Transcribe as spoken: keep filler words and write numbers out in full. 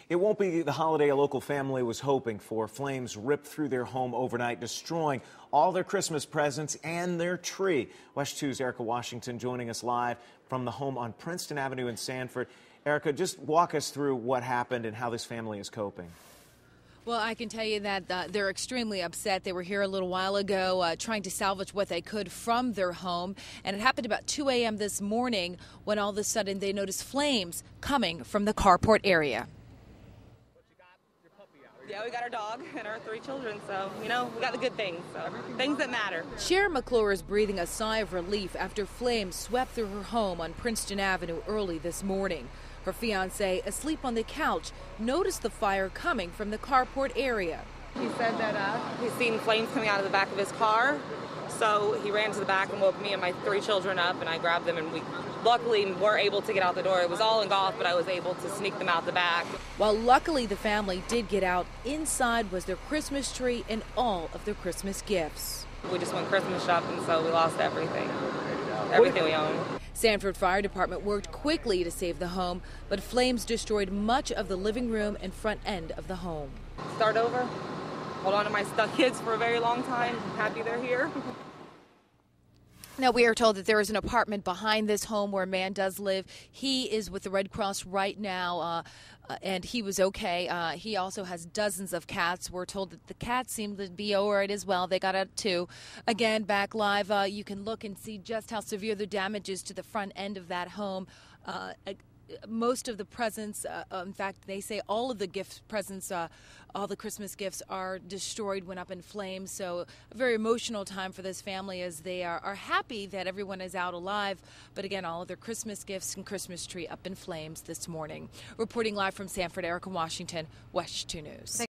It won't be the holiday a local family was hoping for. Flames ripped through their home overnight, destroying all their Christmas presents and their tree. West two's Erica Washington joining us live from the home on Princeton Avenue in Sanford. Erica, just walk us through what happened and how this family is coping. Well, I can tell you that uh, they're extremely upset. They were here a little while ago uh, trying to salvage what they could from their home. And it happened about two a m this morning when all of a sudden they noticed flames coming from the carport area. Yeah, we got our dog and our three children, so, you know, we got the good things, so things that matter. Sharon McClure is breathing a sigh of relief after flames swept through her home on Princeton Avenue early this morning. Her fiancé, asleep on the couch, noticed the fire coming from the carport area. He said that uh, he's seen flames coming out of the back of his car, so he ran to the back and woke me and my three children up, and I grabbed them, and we luckily were able to get out the door. It was all engulfed, but I was able to sneak them out the back. While luckily the family did get out, inside was their Christmas tree and all of their Christmas gifts. We just went Christmas shopping, so we lost everything, everything we own. Sanford Fire Department worked quickly to save the home, but flames destroyed much of the living room and front end of the home. Start over, hold on to my stuck kids for a very long time. I'm happy they're here. Now, we are told that there is an apartment behind this home where a man does live. He is with the Red Cross right now, uh, uh, and he was okay. Uh, he also has dozens of cats. We're told that the cats seem to be all right as well. They got out too. Again, back live, uh, you can look and see just how severe the damage is to the front end of that home. Uh, Most of the presents, uh, in fact, they say all of the gift presents, uh, all the Christmas gifts are destroyed, went up in flames. So a very emotional time for this family as they are, are happy that everyone is out alive. But again, all of their Christmas gifts and Christmas tree up in flames this morning. Reporting live from Sanford, Erica Washington, West two News.